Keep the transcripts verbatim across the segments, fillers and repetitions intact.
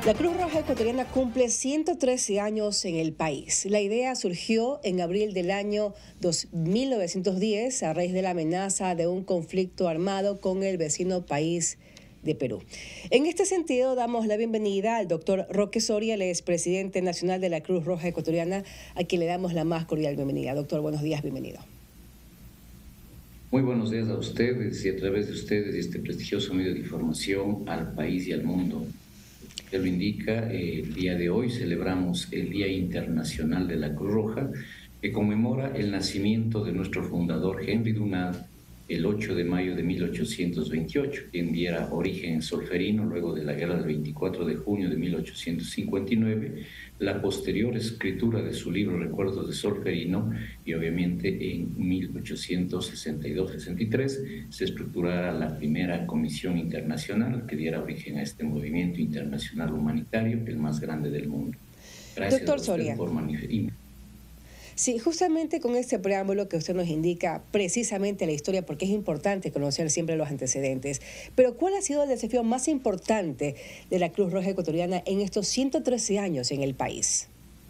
La Cruz Roja Ecuatoriana cumple ciento trece años en el país. La idea surgió en abril del año mil novecientos diez a raíz de la amenaza de un conflicto armado con el vecino país de Perú. En este sentido, damos la bienvenida al doctor Roque Soria, el expresidente nacional de la Cruz Roja Ecuatoriana, a quien le damos la más cordial bienvenida. Doctor, buenos días, bienvenido. Muy buenos días a ustedes y a través de ustedes y este prestigioso medio de información al país y al mundo. Usted lo indica, el día de hoy celebramos el Día Internacional de la Cruz Roja, que conmemora el nacimiento de nuestro fundador Henry Dunant el ocho de mayo de mil ochocientos veintiocho, quien diera origen en Solferino luego de la guerra del veinticuatro de junio de mil ochocientos cincuenta y nueve, la posterior escritura de su libro Recuerdos de Solferino, y obviamente en mil ochocientos sesenta y dos sesenta y tres se estructurara la primera comisión internacional que diera origen a este movimiento internacional humanitario, el más grande del mundo. Gracias Doctor a usted Soria. por manifestar. Sí, justamente con este preámbulo que usted nos indica precisamente la historia, porque es importante conocer siempre los antecedentes. Pero ¿cuál ha sido el desafío más importante de la Cruz Roja Ecuatoriana en estos ciento trece años en el país?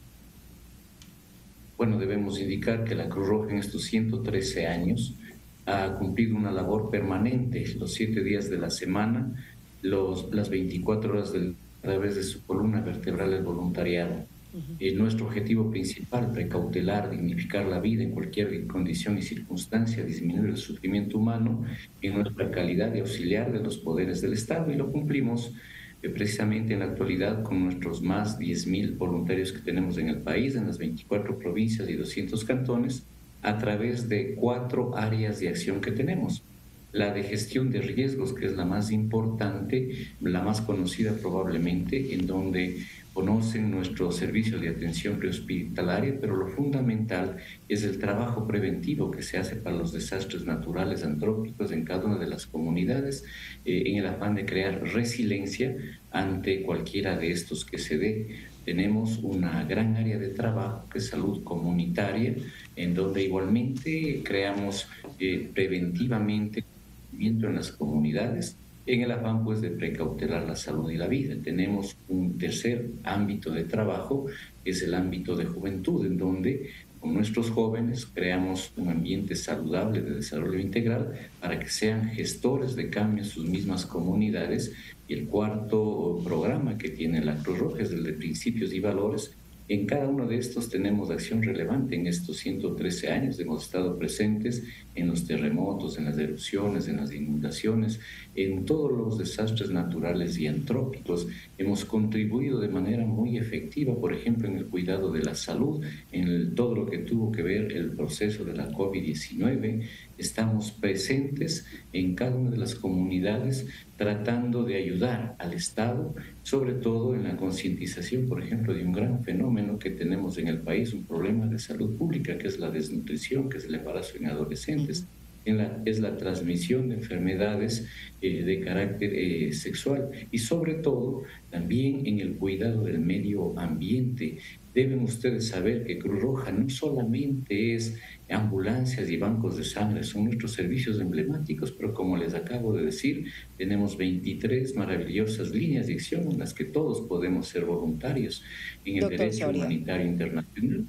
Bueno, debemos indicar que la Cruz Roja en estos ciento trece años ha cumplido una labor permanente, los siete días de la semana, los, las veinticuatro horas del, a través de su columna vertebral, el voluntariado. Eh, nuestro objetivo principal, precautelar, dignificar la vida en cualquier condición y circunstancia, disminuir el sufrimiento humano en nuestra calidad de auxiliar de los poderes del Estado, y lo cumplimos eh, precisamente en la actualidad con nuestros más diez mil voluntarios que tenemos en el país, en las veinticuatro provincias y doscientos cantones, a través de cuatro áreas de acción que tenemos. La de gestión de riesgos, que es la más importante, la más conocida probablemente, en donde conocen nuestros servicios de atención prehospitalaria, pero lo fundamental es el trabajo preventivo que se hace para los desastres naturales antrópicos en cada una de las comunidades, eh, en el afán de crear resiliencia ante cualquiera de estos que se dé. Tenemos una gran área de trabajo que es salud comunitaria, en donde igualmente creamos eh, preventivamente en las comunidades, en el afán pues de precautelar la salud y la vida. Tenemos un tercer ámbito de trabajo, que es el ámbito de juventud, en donde con nuestros jóvenes creamos un ambiente saludable de desarrollo integral para que sean gestores de cambio en sus mismas comunidades. Y el cuarto programa que tiene la Cruz Roja es el de principios y valores. En cada uno de estos tenemos acción relevante. En estos ciento trece años hemos estado presentes en los terremotos, en las erupciones, en las inundaciones, en todos los desastres naturales y antrópicos. Hemos contribuido de manera muy efectiva, por ejemplo, en el cuidado de la salud, en el, todo lo que tuvo que ver el proceso de la COVID diecinueve. Estamos presentes en cada una de las comunidades tratando de ayudar al Estado, sobre todo en la concientización, por ejemplo, de un gran fenómeno que tenemos en el país, un problema de salud pública, que es la desnutrición, que es el embarazo en adolescentes. En la, es la transmisión de enfermedades eh, de carácter eh, sexual, y sobre todo también en el cuidado del medio ambiente. Deben ustedes saber que Cruz Roja no solamente es ambulancias y bancos de sangre, son nuestros servicios emblemáticos, pero como les acabo de decir, tenemos veintitrés maravillosas líneas de acción en las que todos podemos ser voluntarios en el Doctor derecho Soria. humanitario internacional,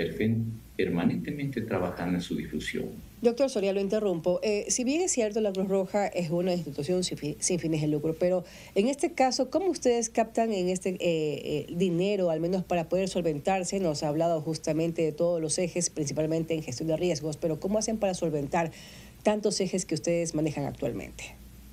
permanentemente trabajando en su difusión. Doctor Soria, lo interrumpo. Eh, si bien es cierto, la Cruz Roja es una institución sin, fi- sin fines de lucro, pero en este caso, ¿cómo ustedes captan en este eh, eh, dinero, al menos para poder solventarse? Nos ha hablado justamente de todos los ejes, principalmente en gestión de riesgos, pero ¿cómo hacen para solventar tantos ejes que ustedes manejan actualmente?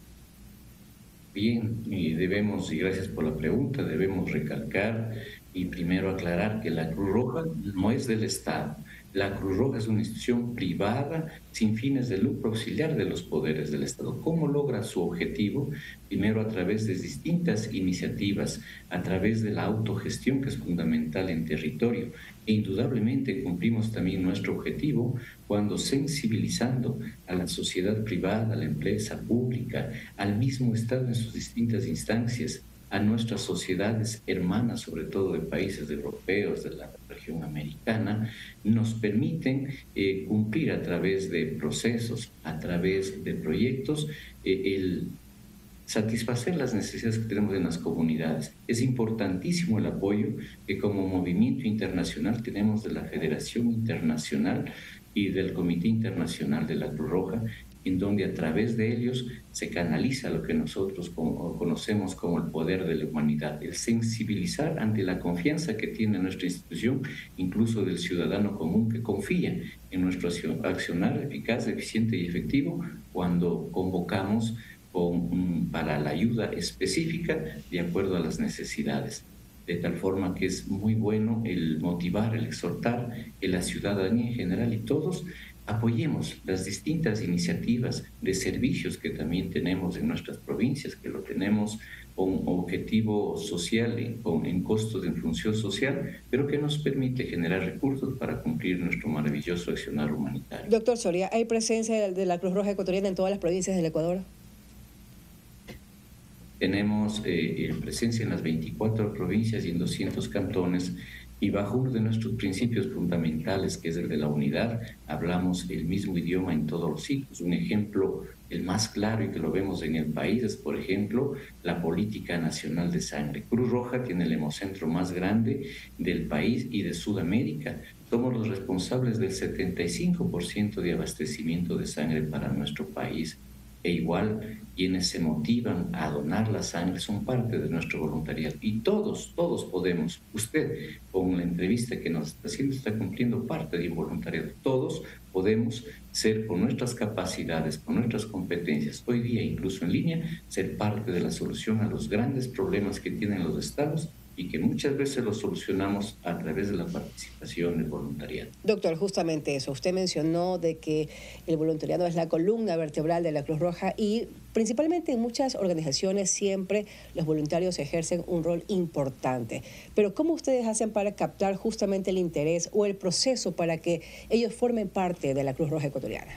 Bien, y debemos, y gracias por la pregunta, debemos recalcar y primero aclarar que la Cruz Roja no es del Estado. La Cruz Roja es una institución privada sin fines de lucro, auxiliar de los poderes del Estado. ¿Cómo logra su objetivo? Primero, a través de distintas iniciativas, a través de la autogestión, que es fundamental en territorio. E indudablemente cumplimos también nuestro objetivo cuando sensibilizando a la sociedad privada, a la empresa pública, al mismo Estado en sus distintas instancias, a nuestras sociedades hermanas, sobre todo de países europeos, de la región americana, nos permiten eh, cumplir a través de procesos, a través de proyectos, eh, el satisfacer las necesidades que tenemos en las comunidades. Es importantísimo el apoyo que como movimiento internacional tenemos de la Federación Internacional y del Comité Internacional de la Cruz Roja, en donde a través de ellos se canaliza lo que nosotros conocemos como el poder de la humanidad, el sensibilizar ante la confianza que tiene nuestra institución, incluso del ciudadano común que confía en nuestro accionar eficaz, eficiente y efectivo cuando convocamos con, para la ayuda específica de acuerdo a las necesidades. De tal forma que es muy bueno el motivar, el exhortar que la ciudadanía en general y todos apoyemos las distintas iniciativas de servicios que también tenemos en nuestras provincias, que lo tenemos con objetivo social, con, en costos de función social, pero que nos permite generar recursos para cumplir nuestro maravilloso accionar humanitario. Doctor Soria, ¿hay presencia de la Cruz Roja Ecuatoriana en todas las provincias del Ecuador? Tenemos eh, presencia en las veinticuatro provincias y en doscientos cantones, y bajo uno de nuestros principios fundamentales, que es el de la unidad, hablamos el mismo idioma en todos los sitios. Un ejemplo, el más claro y que lo vemos en el país, es, por ejemplo, la Política Nacional de Sangre. Cruz Roja tiene el hemocentro más grande del país y de Sudamérica. Somos los responsables del setenta y cinco por ciento de abastecimiento de sangre para nuestro país. E igual, quienes se motivan a donar la sangre son parte de nuestro voluntariado. Y todos, todos podemos. Usted, con la entrevista que nos está haciendo, está cumpliendo parte de un voluntariado. Todos podemos ser, con nuestras capacidades, con nuestras competencias, hoy día incluso en línea, ser parte de la solución a los grandes problemas que tienen los estados y que muchas veces lo solucionamos a través de la participación del voluntariado. Doctor, justamente eso. Usted mencionó de que el voluntariado es la columna vertebral de la Cruz Roja y principalmente en muchas organizaciones siempre los voluntarios ejercen un rol importante. Pero ¿cómo ustedes hacen para captar justamente el interés o el proceso para que ellos formen parte de la Cruz Roja Ecuatoriana?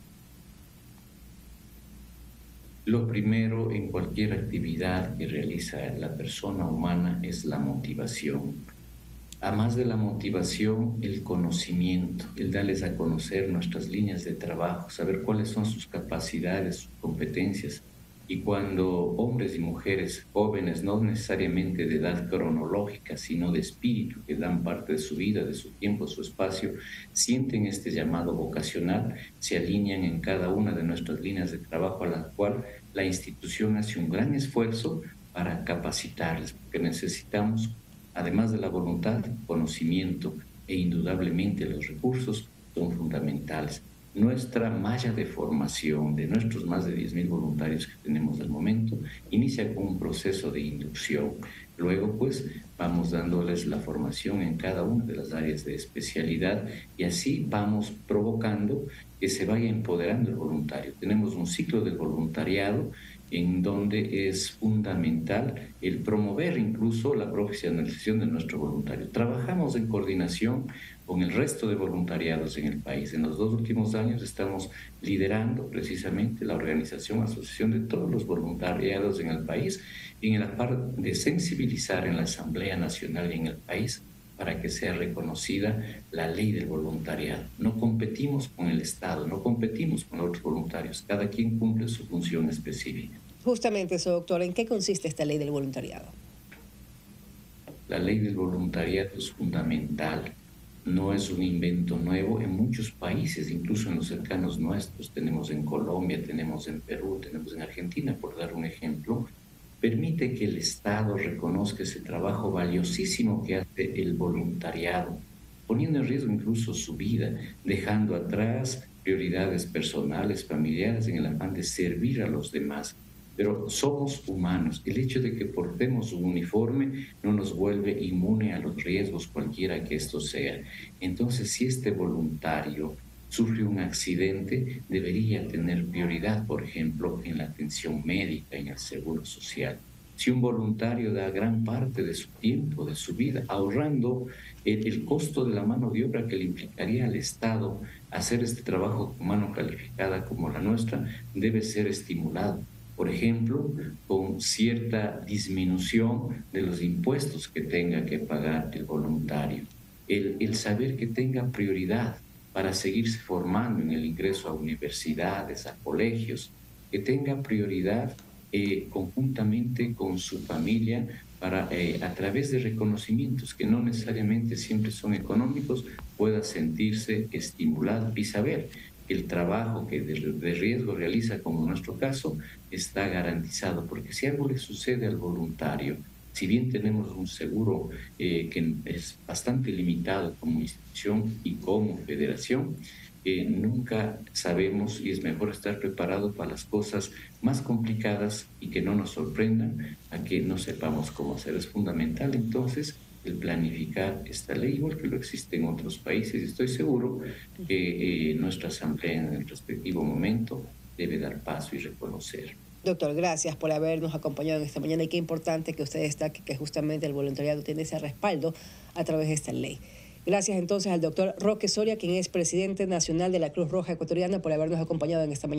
Lo primero en cualquier actividad que realiza la persona humana es la motivación. Además de la motivación, el conocimiento, el darles a conocer nuestras líneas de trabajo, saber cuáles son sus capacidades, sus competencias. Y cuando hombres y mujeres jóvenes, no necesariamente de edad cronológica, sino de espíritu, que dan parte de su vida, de su tiempo, su espacio, sienten este llamado vocacional, se alinean en cada una de nuestras líneas de trabajo a la cual la institución hace un gran esfuerzo para capacitarles, porque necesitamos, además de la voluntad, conocimiento e indudablemente los recursos son fundamentales. Nuestra malla de formación de nuestros más de diez mil voluntarios que tenemos al momento inicia con un proceso de inducción. Luego, pues, vamos dándoles la formación en cada una de las áreas de especialidad y así vamos provocando que se vaya empoderando el voluntario. Tenemos un ciclo del voluntariado en donde es fundamental el promover incluso la profesionalización de nuestro voluntario. Trabajamos en coordinación con el resto de voluntariados en el país. En los dos últimos años estamos liderando precisamente la organización, asociación de todos los voluntariados en el país, en la parte de sensibilizar en la Asamblea Nacional y en el país para que sea reconocida la ley del voluntariado. No competimos con el Estado, no competimos con otros voluntarios, cada quien cumple su función específica. Justamente eso, doctor, ¿en qué consiste esta ley del voluntariado? La ley del voluntariado es fundamental, no es un invento nuevo. En muchos países, incluso en los cercanos nuestros, tenemos en Colombia, tenemos en Perú, tenemos en Argentina, por dar un ejemplo, permite que el Estado reconozca ese trabajo valiosísimo que hace el voluntariado, poniendo en riesgo incluso su vida, dejando atrás prioridades personales, familiares, en el afán de servir a los demás. Pero somos humanos. El hecho de que portemos un uniforme no nos vuelve inmune a los riesgos, cualquiera que esto sea. Entonces, si este voluntario sufre un accidente, debería tener prioridad, por ejemplo, en la atención médica, en el seguro social. Si un voluntario da gran parte de su tiempo, de su vida, ahorrando el, el costo de la mano de obra que le implicaría al Estado hacer este trabajo con mano calificada como la nuestra, debe ser estimulado. Por ejemplo, con cierta disminución de los impuestos que tenga que pagar el voluntario. El, el saber que tenga prioridad para seguirse formando en el ingreso a universidades, a colegios, que tenga prioridad eh, conjuntamente con su familia para, eh, a través de reconocimientos que no necesariamente siempre son económicos, pueda sentirse estimulado y saber que el trabajo que de, de riesgo realiza, como en nuestro caso, está garantizado, porque si algo le sucede al voluntario, si bien tenemos un seguro eh, que es bastante limitado como institución y como federación, eh, nunca sabemos y es mejor estar preparado para las cosas más complicadas y que no nos sorprendan a que no sepamos cómo hacer. Es fundamental entonces el planificar esta ley, igual que lo existe en otros países. Estoy seguro que eh, nuestra Asamblea en el respectivo momento debe dar paso y reconocer. Doctor, gracias por habernos acompañado en esta mañana y qué importante que usted destaque que justamente el voluntariado tiene ese respaldo a través de esta ley. Gracias entonces al doctor Roque Soria, quien es presidente nacional de la Cruz Roja Ecuatoriana, por habernos acompañado en esta mañana.